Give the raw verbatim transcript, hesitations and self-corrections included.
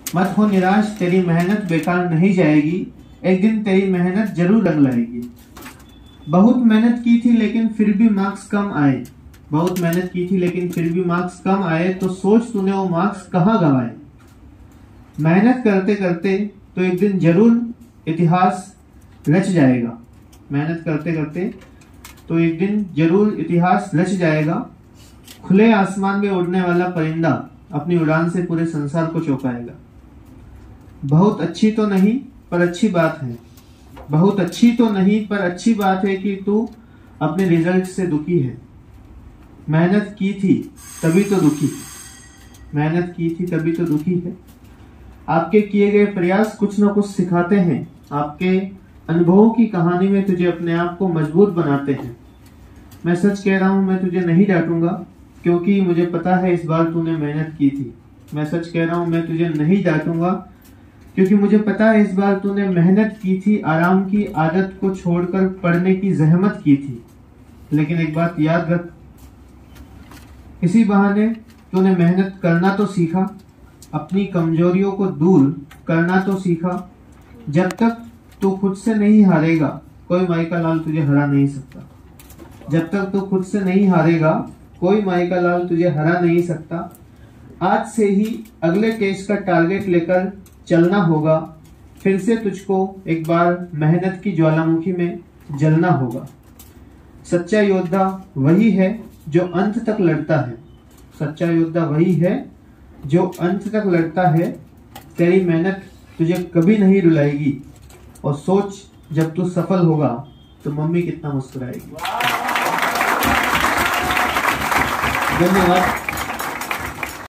मत हो निराश, तेरी मेहनत बेकार नहीं जाएगी, एक दिन तेरी मेहनत जरूर रंग लाएगी। बहुत मेहनत की थी लेकिन फिर भी मार्क्स कम आए, बहुत मेहनत की थी लेकिन फिर भी मार्क्स कम आए, तो सोच तूने वो मार्क्स कहाँ गंवाए। मेहनत करते करते तो एक दिन जरूर इतिहास रच जाएगा, मेहनत करते करते तो एक दिन जरूर इतिहास रच जाएगा। खुले आसमान में उड़ने वाला परिंदा अपनी उड़ान से पूरे संसार को चौंकाएगा। बहुत अच्छी तो नहीं पर अच्छी बात है, बहुत अच्छी तो नहीं पर अच्छी बात है कि तू अपने रिजल्ट से दुखी है। मेहनत की थी तभी तो दुखी, मेहनत की थी तभी तो दुखी है। आपके किए गए प्रयास कुछ न कुछ सिखाते हैं, आपके अनुभवों की कहानी में तुझे अपने आप को मजबूत बनाते हैं। मैं सच कह रहा हूं, मैं तुझे नहीं डांटूंगा क्योंकि मुझे पता है इस बार तूने मेहनत की थी। मैं सच कह रहा हूं, मैं तुझे नहीं डांटूंगा क्योंकि मुझे पता है इस बार तूने मेहनत की थी, आराम की आदत को छोड़कर पढ़ने की जहमत की थी। लेकिन एक बात याद रख, इसी बहाने तूने मेहनत करना तो सीखा, अपनी कमजोरियों को दूर करना तो सीखा। जब तक तू खुद से नहीं हारेगा कोई माई का लाल तुझे हरा नहीं सकता, जब तक तू खुद से नहीं हारेगा कोई माई का लाल तुझे हरा नहीं सकता। आज से ही अगले टेस्ट का टारगेट लेकर चलना होगा, फिर से तुझको एक बार मेहनत की ज्वालामुखी में जलना होगा। सच्चा योद्धा वही है जो अंत तक लड़ता है, सच्चा योद्धा वही है जो अंत तक लड़ता है। तेरी मेहनत तुझे कभी नहीं रुलाएगी, और सोच जब तू सफल होगा तो मम्मी कितना मुस्कुराएगी। धन्यवाद।